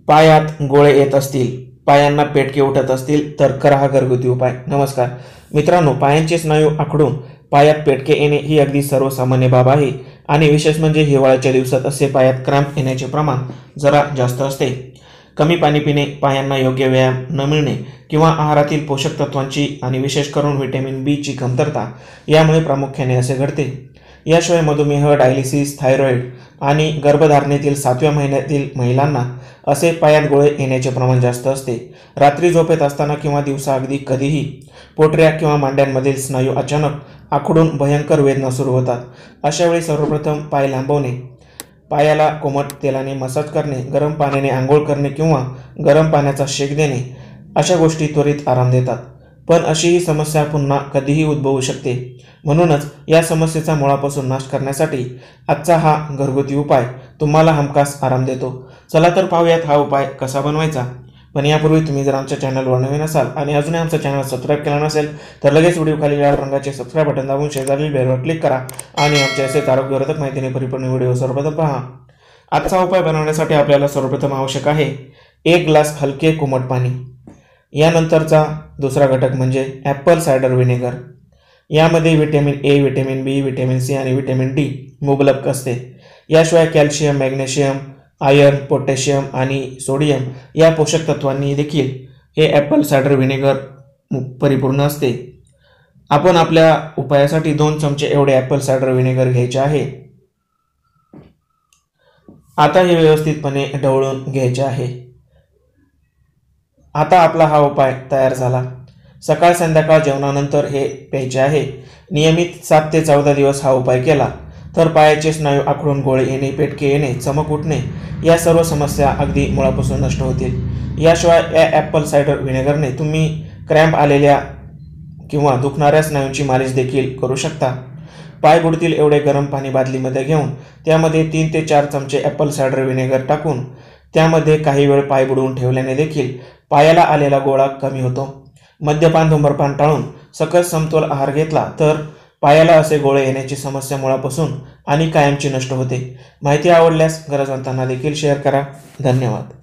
पायात गोळे येत असतील, पायांना पेटके उठत असतील तर करा हा घरगुती उपाय. नमस्कार मित्रांनो, पायांचे स्नायू आखडून पायात पेटके येणे ही अगदी सर्वसामान्य बाब आहे आणि विशेष म्हणजे हिवाळ्याच्या दिवसात असे पायात क्रॅम्प येण्याचे प्रमाण जरा जास्त असते. कमी पाणी पिणे, पायांना योग्य व्यायाम न मिळणे किंवा आहारातील पोषक तत्वांची आणि विशेष करून व्हिटॅमिन बी ची कमतरता यामुळे प्रामुख्याने असे घडते. याशिवाय मधुमेह, डायलिसिस, थायरॉइड आणि गर्भधारणेतील 7व्या महिन्यातील महिलांना असे पायात गोळे येण्याचे प्रमाण जास्त असते. रात्री झोपेत असताना किंवा दिवसा अगदी कधीही पोटऱ्या किंवा मांड्यांमधील स्नायू अचानक आखडून भयंकर वेदना सुरू होतात. अशावेळी सर्वप्रथम पाय लांबवणे, पायाला कोमट तेलाने मसाज करणे, गरम पाण्याने आंघोळ करणे किंवा गरम पाण्याचा शेक देणे अशा गोष्टी त्वरित आराम देतात. पण अशी ही समस्या पुन्हा कधीही उद्भवू शकते. म्हणूनच या समस्येचा मुळापासून नाश करण्यासाठी आजचा हा घरगुती उपाय तुम्हाला हमखास आराम देतो. चला तर पाहूयात हा उपाय कसा बनवायचा. पण यापूर्वी तुम्ही जर आमच्या चॅनलवर नवीन असाल आणि अजूनही आमचा चॅनल सबस्क्राईब केला नसेल तर लगेच व्हिडिओ खाली लाल रंगाचे सबस्क्राईब बटन दाबून शेजारील बेलवर क्लिक करा आणि आमचे असेच आरोग्यवर्धक माहितीने परिपूर्ण व्हिडिओ सर्वप्रथम पहा. आजचा उपाय बनवण्यासाठी आपल्याला सर्वप्रथम आवश्यक आहे 1 ग्लास हलके कोमट पाणी. यानंतरचा दुसरा घटक म्हणजे ॲपल सायडर व्हिनेगर. यामध्ये vitamin A, vitamin B, vitamin C आणि व्हिटॅमिन डी मुबलक असते. याशिवाय कॅल्शियम, मॅग्नेशियम, आयर्न, पोटॅशियम आणि सोडियम या पोषक तत्वांनी देखील हे ॲपल सायडर व्हिनेगर परिपूर्ण असते. आपण आपल्या उपायासाठी 2 चमचे एवढे ॲपल सायडर व्हिनेगर घ्यायचे आहे. आता हे व्यवस्थितपणे ढवळून घ्यायचे आहे. आता आपला हा उपाय तयार झाला. सकाळ संध्याकाळ जेवणानंतर हे प्यायचे आहे. नियमित 7 ते 14 दिवस हा उपाय केला तर पायाचे स्नायू आखडून गोळे येणे, पेटके येणे, चमक उठणे या सर्व समस्या अगदी मुळापासून नष्ट होतील. याशिवाय या ॲपल सायडर व्हिनेगरने तुम्ही क्रॅम्प आलेल्या किंवा दुखणाऱ्या स्नायूंची मालिश देखील करू शकता. पाय बुडतील एवढे गरम पाणी बादलीमध्ये घेऊन त्यामध्ये 3 ते 4 चमचे ॲपल सायडर व्हिनेगर टाकून त्यामध्ये काही वेळ पाय बुडवून ठेवल्याने देखील पायाला आलेला गोळा कमी होतो. मद्यपान, धूम्रपान टाळून सकस समतोल आहार घेतला तर पायाला असे गोळे येण्याची समस्या मुळापासून आणि कायमची नष्ट होते. माहिती आवडल्यास गरजवंतांना देखील शेअर करा. धन्यवाद.